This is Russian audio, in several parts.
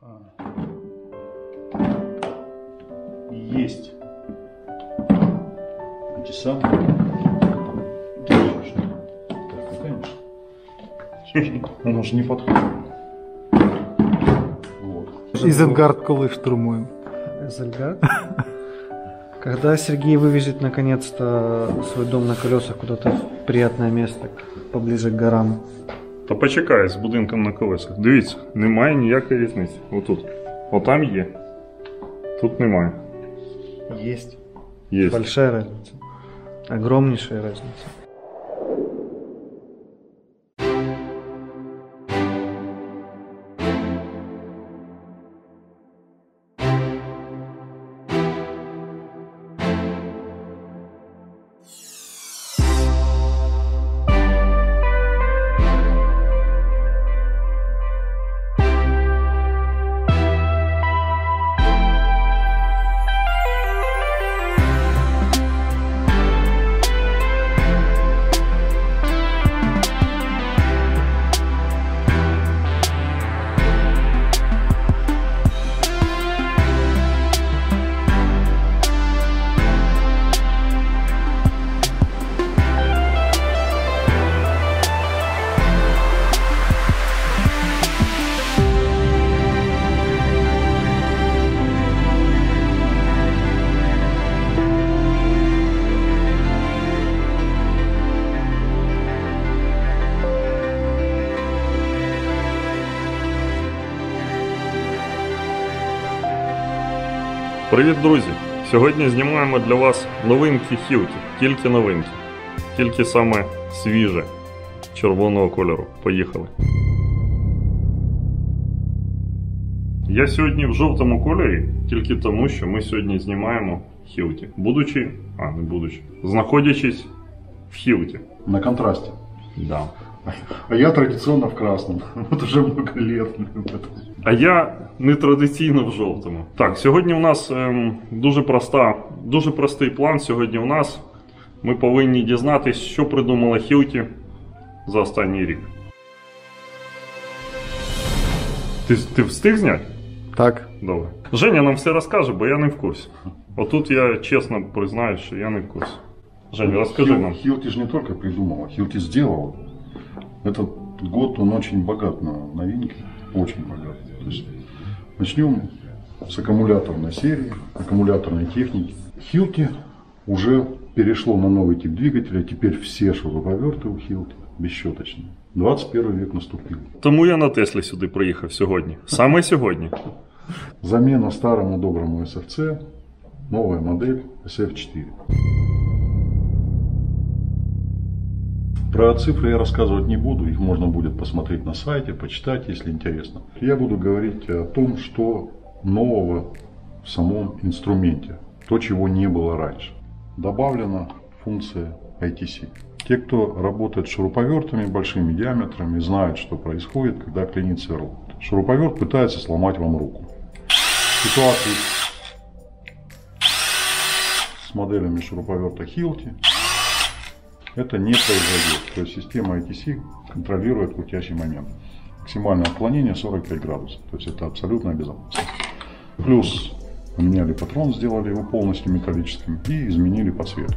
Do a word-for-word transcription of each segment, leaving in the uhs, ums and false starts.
Есть эти самые. Он уже не подходит. Вот. Изенгард коли штурмуем. Изенгард? Когда Сергей вывезет наконец-то свой дом на колесах куда-то в приятное место, поближе к горам? Та почекай з будинком на колесах. Дивіться, немає ніякої різниці. Отут. Отам є. Тут немає. Есть. Есть. Большая разница. Огромнейшая разница. Привіт, друзі! Сьогодні знімаємо для вас новинки Hilti, тільки новинки, тільки саме свіже, червоного кольору. Поїхали! Я сьогодні в жовтому кольорі, тільки тому, що ми сьогодні знімаємо Hilti. Будучи, а не будучи, знаходячись в Hilti. На контрасте. Да. А я традиционно в красном. Вот уже много лет. А я нетрадиційно в жовтому. Так, сьогодні у нас ем, дуже проста, дуже простий план. Сьогодні у нас ми повинні дізнатися, що придумала Hilti за останній рік. Ти, ти встиг зняти? Так. Добре. Женя нам все розкаже, бо я не в курсі. Отут я чесно признаюсь, що я не в курсі. Женя, розкажи нам. Hilti же не только придумала, Hilti сделала. Этот год, он очень богат на новинки, очень богат. То есть, начнем с аккумуляторной серии, аккумуляторной техники. Hilti уже перешло на новый тип двигателя, теперь все шуруповерты у Hilti бесщеточные. двадцать первый век наступил. Тому я на Теслі сюди приїхав сьогодні. Саме сьогодні. Замена старому доброму эс эф це, новая модель эс эф четыре. Про цифры я рассказывать не буду, их можно будет посмотреть на сайте, почитать, если интересно. Я буду говорить о том, что нового в самом инструменте, то, чего не было раньше. Добавлена функция ай ти си. Те, кто работает с шуруповертами большими диаметрами, знают, что происходит, когда клинит сверло. Шуруповерт пытается сломать вам руку. Ситуации с моделями шуруповерта Hilti это не произойдет. То есть система ай ти си контролирует крутящий момент. Максимальное отклонение сорок пять градусов. То есть это абсолютная безопасность. Плюс поменяли патрон, сделали его полностью металлическим и изменили подсветку.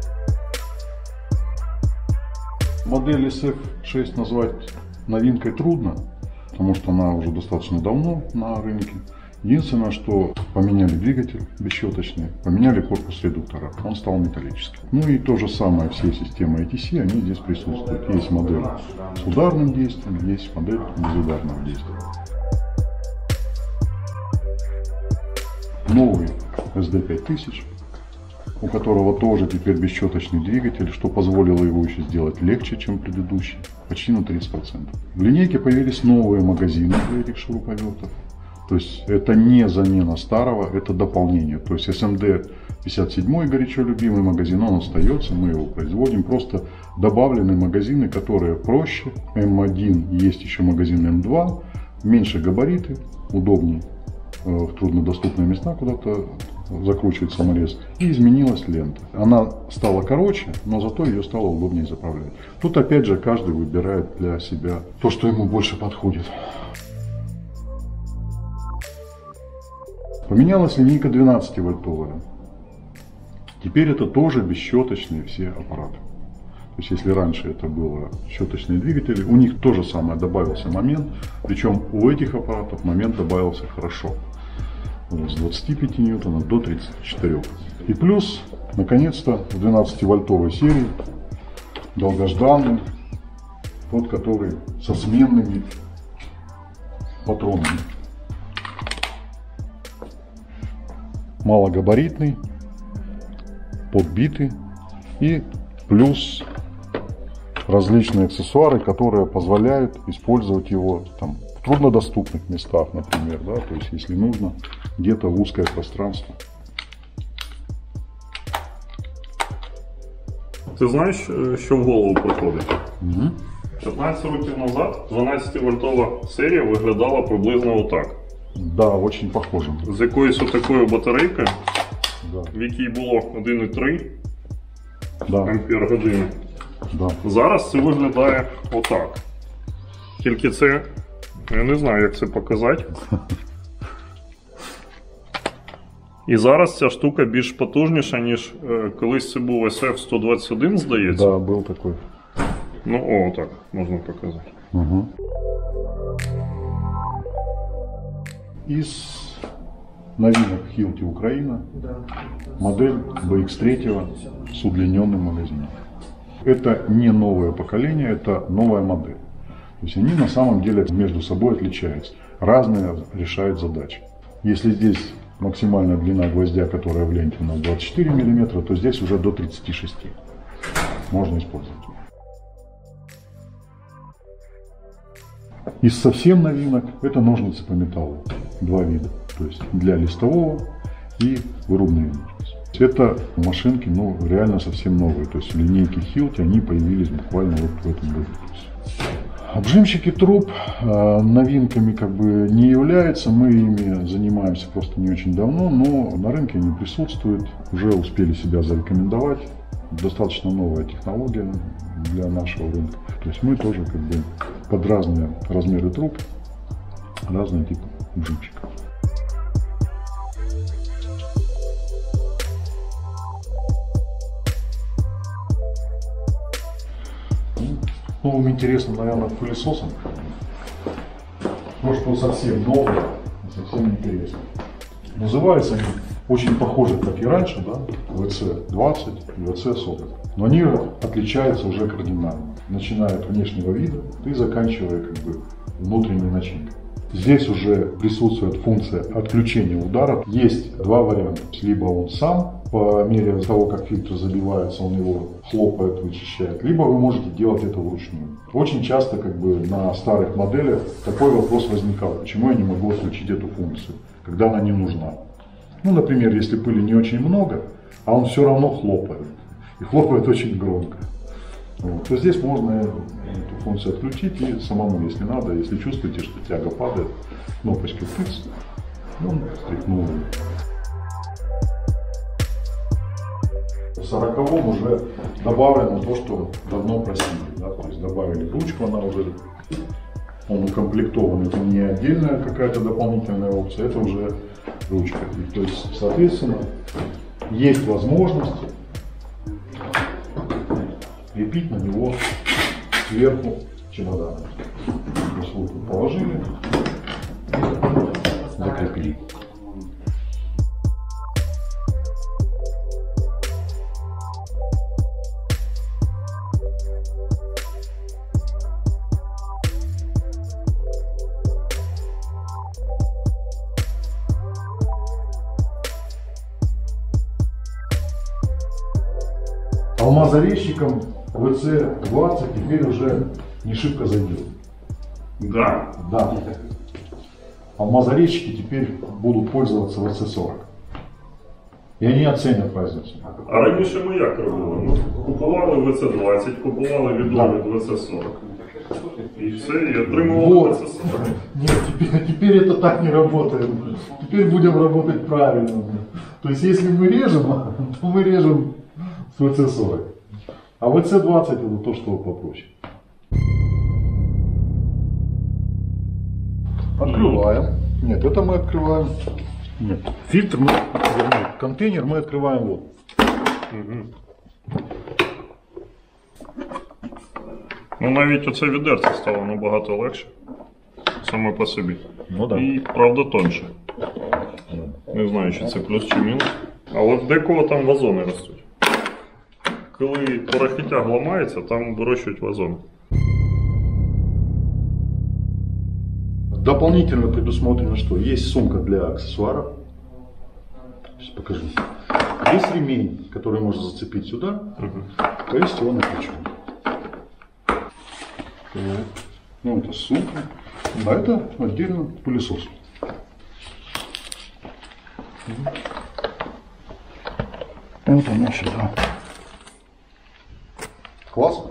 Модель эс эф шесть назвать новинкой трудно, потому что она уже достаточно давно на рынке. Единственное, что поменяли двигатель бесщеточный, поменяли корпус редуктора, он стал металлическим. Ну и то же самое, все системы ай ти си, они здесь присутствуют. Есть модель с ударным действием, есть модель без ударного действия. Новый эс ди пять тысяч, у которого тоже теперь бесщеточный двигатель, что позволило его еще сделать легче, чем предыдущий, почти на тридцать процентов. В линейке появились новые магазины для этих шуруповертов. То есть это не замена старого, это дополнение. То есть эс эм ди пятьдесят семь, горячо любимый магазин, он остается, мы его производим. Просто добавлены магазины, которые проще. эм один, есть еще магазин эм два, меньше габариты, удобнее в труднодоступные места куда-то закручивать саморез. И изменилась лента. Она стала короче, но зато ее стало удобнее заправлять. Тут опять же каждый выбирает для себя то, что ему больше подходит. Поменялась линейка двенадцативольтовая. Теперь это тоже бесщеточные все аппараты. То есть если раньше это было щеточные двигатели, у них то же самое, добавился момент. Причем у этих аппаратов момент добавился хорошо. Вот, с двадцати пяти ньютонов до тридцати четырёх. И плюс, наконец-то, в двенадцативольтовой серии долгожданный, тот, который со сменными патронами. Малогабаритный, подбитый и плюс различные аксессуары, которые позволяют использовать его там, в труднодоступных местах, например, да, то есть если нужно где-то в узкое пространство. Ти знаєш, що в голову приходить? Угу. п'ятнадцять років назад дванадцятивольтова серія виглядала приблизно отак. Да, очень похоже. З якоюсь отакою батарейкою, Да. в якій було один і три Да. ампер години. Да. Зараз це виглядає отак. Тільки це, я не знаю, як це показати. І зараз ця штука більш потужніша, ніж е, колись це був ес еф сто двадцять один, здається. Да, был такой. Ну, о, так, можна показати. Угу. Из новинок Hilti Украина модель би ікс три с удлиненным магазином. Это не новое поколение, это новая модель. То есть они на самом деле между собой отличаются. Разные решают задачи. Если здесь максимальная длина гвоздя, которая в ленте у нас двадцать четыре миллиметра, то здесь уже до тридцати шести. Можно использовать. Из совсем новинок это ножницы по металлу. Два вида. То есть для листового и вырубные ножницы. Это машинки, ну, реально совсем новые. То есть линейки Hilti, они появились буквально вот в этом году. Обжимщики труб э, новинками как бы не являются. Мы ими занимаемся просто не очень давно, но на рынке они присутствуют. Уже успели себя зарекомендовать. Достаточно новая технология для нашего рынка. То есть мы тоже как бы под разные размеры труб, разные типы обжимщиков. Новым интересным, наверное, пылесосом. То, что совсем новое, совсем интересно. Называются они очень похожи, как и раньше, да, ви си двадцать и ви си сорок. Но они отличаются уже кардинально. Начиная от внешнего вида и заканчивая как бы внутренней начинкой. Здесь уже присутствует функция отключения удара. Есть два варианта. Либо он сам, по мере того, как фильтр забивается, он его хлопает, вычищает. Либо вы можете делать это вручную. Очень часто как бы на старых моделях такой вопрос возникал. Почему я не могу отключить эту функцию, когда она не нужна? Ну, например, если пыли не очень много, а он все равно хлопает. И хлопает очень громко. Вот. То здесь можно эту функцию отключить и самому, если надо, если чувствуете, что тяга падает, кнопочкой тыц, он стряхнул. В сороковом уже добавлено то, что давно просили. Да? То есть добавили ручку, она уже, он укомплектован, это не отдельная какая-то дополнительная опция, это уже ручка. И, то есть, соответственно, есть возможность крепить на него сверху чемодан. То есть вот тут положили, закрепили. Алмазорезчиком ви си двадцать теперь уже не шибко зайдет. Да. Да. Алмазорезчики теперь будут пользоваться ви си сорок. И они оценят разницу. А раніше ми як робили? Ну, купували ви си двадцять, купували відомі ви си сорок. І все, і отримували Вот. ви си сорок. Нет, теперь, теперь это так не работает. Теперь будем работать правильно. То есть если мы режем, то мы режем с ви си сорок. А ви си двадцать это то, что попроще. Открываем. Нет, это мы открываем. Нет, фильтр мы, вернее, контейнер мы открываем вот. Угу. Ну навіть оце відерце стало набагато легше. Саме по собі. Ну да. І правда тоньше. Не знаю, чи це плюс чи мінус. Але в декого там вазони ростуть. Коли порохітяг ламається, там вирощують вазони. Дополнительно предусмотрено, что есть сумка для аксессуаров. Сейчас покажу. Есть ремень, который можно зацепить сюда, угу. повесить его на плечо. Ну, это сумка. А это отдельно пылесос. Вот он сюда. Классно.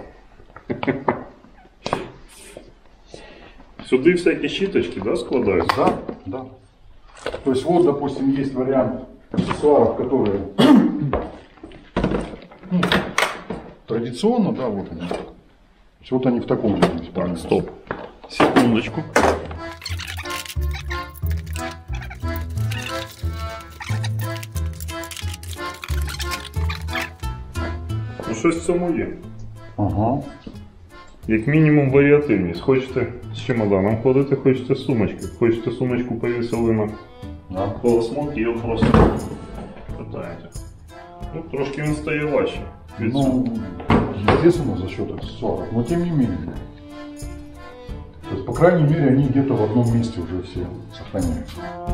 Сюди всякі щіточки, да, складаються? Да, да. То есть вот, допустим, есть вариант аксессуаров, которые ну, традиционно, да, вот они. Вот они в таком виде. Так, стоп. Секундочку. Ну щось в цьому є. Ага. Як мінімум варіативність. Хочете з чемоданом ходити, хочете з сумочкою. Хочете сумочку повісили на да. полосмок і його просто катаєте. Ну, трошки він стає важче. Ну, естественно, за счет аксессуаров, но тем не менее. То есть, по крайней мере, они где-то в одном месте уже все сохраняются.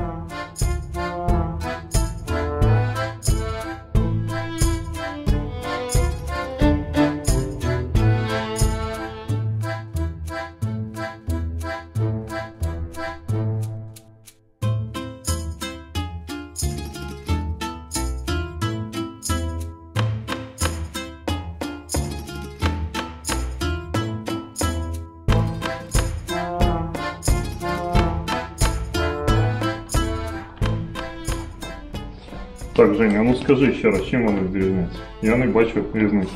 Так, Женя, ну скажи ще раз, чим вони відрізняються? Я не бачу різниці.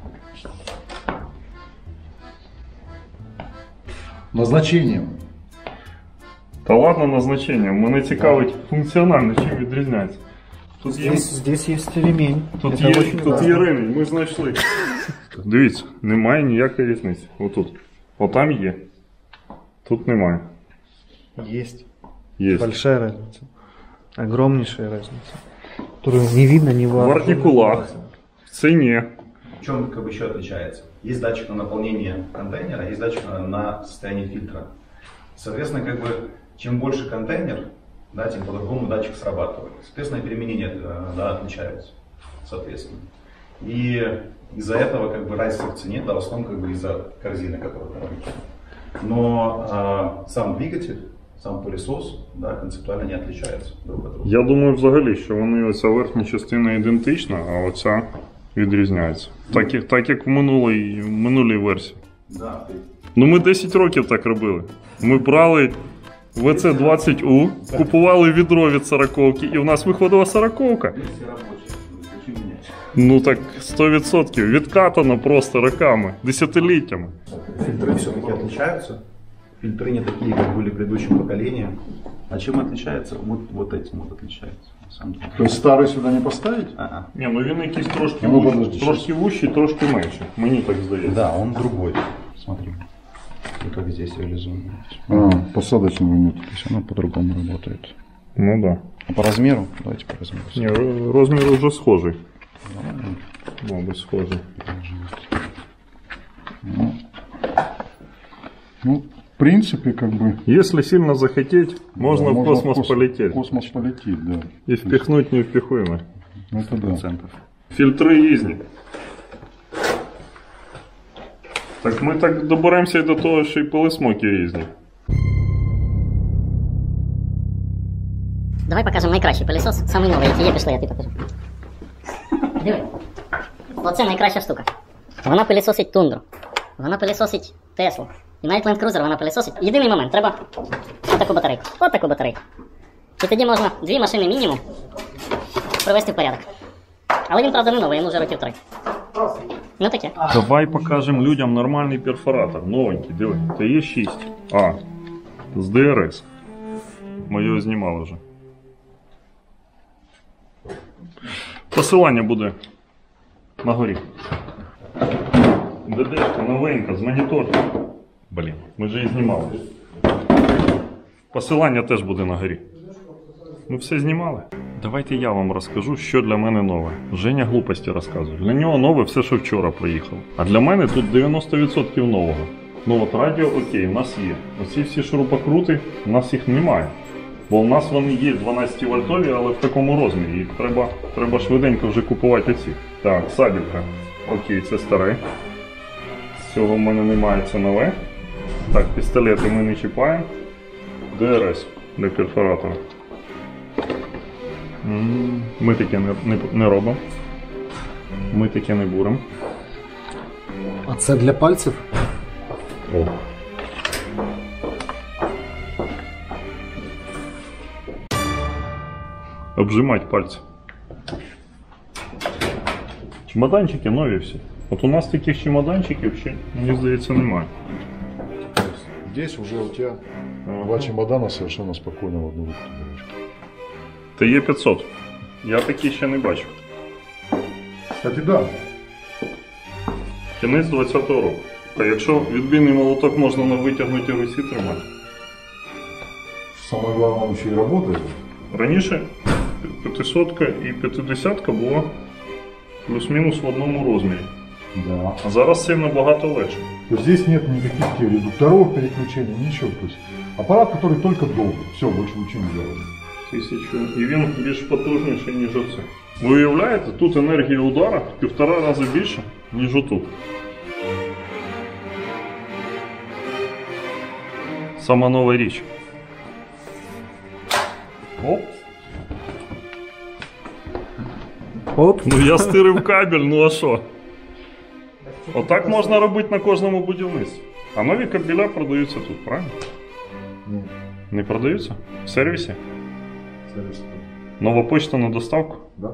Назначением. Та ладно назначенням, мене цікавить функціонально, чим відрізняється. Тут є, Здесь, здесь есть ремень. тут Это є, очень тут важно. є ремінь, ми знайшли. Дивіться, немає ніякої різниці. Отут. Отам є. Тут немає. Есть. Є. Большая разница. Огромнейшая разница. Которую не видно ни В во... артикулах, в ціні. В чем как бы еще отличается? Есть датчик на наполнение контейнера, есть датчик на, на состояние фильтра. Соответственно, как бы, чем больше контейнер, да, тем по-другому датчик срабатывает. Соответственно, переменения да, отличаются, соответственно. И из-за этого как бы разница в цене, да, в основном как бы из-за корзины, которая там. Но а, сам двигатель, сам пылесос, да, концептуально не отличаются друг от друга. Я думаю взагалі, що вони, оця верхня частина ідентична, а оця відрізняється. Так, як- так як в минулій, в минулій версії. Да, ты Ну ми десять років так робили. Ми брали ви це двадцять У, купували відро від сороковки, і в нас виходила сороковка. все рабочие, включи менять. Ну так сто відсотків. Відкатано просто роками, десятиліттями. Фильтры все-таки отличаются. Фильтры не такие, как были предыдущим поколением. А чем отличается? Вот, вот этим вот отличается. На самом деле. То есть старый сюда не поставить? А-а. Ні, ну він якийсь трошки Ну, вущий, подожди, трошки вущий, трошки менший. Мені так здається. Да, он другой. Смотри. И как здесь реализуем. А, посадочного нет, то есть она по-другому работает. Ну да. А по размеру? Давайте по размеру. Ні, ро- розмір вже схожий. Мабуть, схожий. Ну, ну, в принципе, как бы... Если сильно захотеть, можно да, в можно космос в кос- полететь. В космос полететь, да. И впихнуть невпихуемое. Это да. Процентов. Фільтри різні. Так ми так доберемося і до того, що і пилисмоки різні. Давай покажемо найкращий пилісос, самий новий, який є, пішли, я тобі покажу. Диви. Оце найкраща штука. Вона пилісосить тундру. Вона пилісосить Теслу. І навіть Land Cruiser вона пилісосить. Єдиний момент, треба отаку батарейку. Отаку батарейку. І тоді можна дві машини мінімум привести в порядок. Але він, правда, не новий, йому вже років три. Ну таке. Давай покажемо людям нормальний перфоратор, новенький, диви. Т Е шість А з Д Р С. Ми його знімали вже. Посилання буде на горі. ДДшка новенька з монітором. Блін, ми ж її знімали. Посилання теж буде на горі. Ми все знімали. Давайте я вам розкажу, що для мене нове. Женя глупості розказує. Для нього нове все, що вчора проїхав. А для мене тут дев'яносто відсотків нового. Ну от радіо окей, у нас є. Оці всі шурупокрути, у нас їх немає. Бо у нас вони є дванадцять вольтові, але в такому розмірі. Їх треба, треба швиденько вже купувати ці. Так, сабелька. Окей, це старе. З цього в мене немає, це нове. Так, пістолети ми не чіпаємо. ДРС для перфоратора. Ми таке не, не, не робимо. Ми таке не буримо. А це для пальців? О. Обжимать пальці. Чемоданчики нові всі. От у нас таких чемоданчиків ще, мені здається, немає. Здесь уже у тебя два чемодана совершенно спокойно в одну руку ты берешь. Та є п'ятсот. Я такі ще не бачу. Кстати, да. Кінець двадцятого року. Та якщо відбійний молоток можна на витягнутій русі тримати. Самое главное, он еще и работает. Раніше п'ятисотка і п'ятдесятка була плюс-мінус в одному розмірі. Да. А зараз це набагато легше. То есть здесь нет никаких редукторов, переключений, ничего. То есть аппарат, который только долго. Все, больше ничего не делает. Тисячу. І він більш потужніший, ніж оце. Ви уявляєте, тут енергія удара в півтора рази більше, ніж отут. Сама нова річ. Оп. Оп. Ну я стирив кабель, ну а що? Отак можна робити на кожному будівництві. А нові кабеля продаються тут, правильно? Ні. Не продаються? В сервісі? Сервис. Нова почта на доставку? Да.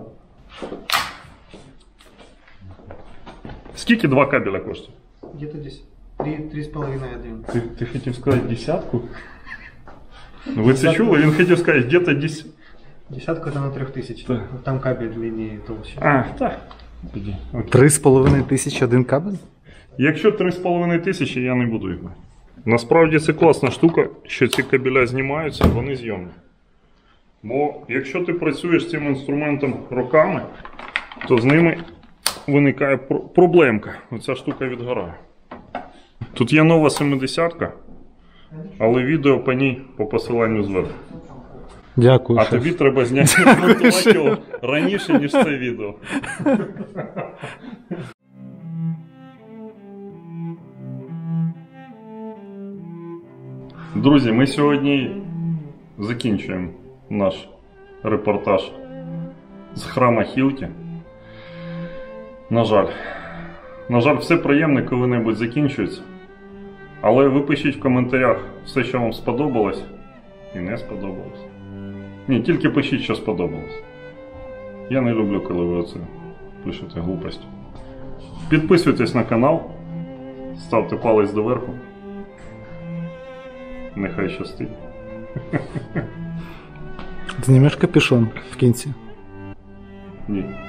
Скільки два кабеля коштує? Где-то здесь. Три, три с половиной один. Ти, ти хотів сказати десятку? Ну, ви це чули? Він хотів сказати, где-то десять. Десятка это на трех тысяч. Да. Там кабель длиннее и толще. А, так. Тоді, окей. Три з половиною тисячі один кабель? Якщо три з половиною тисячі, я не буду їх брати. Насправді це класна штука, що ці кабеля знімаються, вони зйомні. Бо якщо ти працюєш цим інструментом роками, то з ними виникає пр- проблемка. Оця штука відгорає. Тут є нова семидесятка, але відео по ній по посиланню зверху. Дякую. А шеф. тобі треба зняти монтувати його раніше, ніж це відео. Друзі, ми сьогодні закінчуємо наш репортаж з храма Хілті. На жаль. На жаль, все приємне коли-небудь закінчується. Але ви пишіть в коментарях все, що вам сподобалось і не сподобалось. Ні, тільки пишіть, що сподобалось. Я не люблю, коли ви оце пишете глупості. Підписуйтесь на канал, ставте палець доверху. Нехай щастить. Знімеш капюшон в кінці. Ні.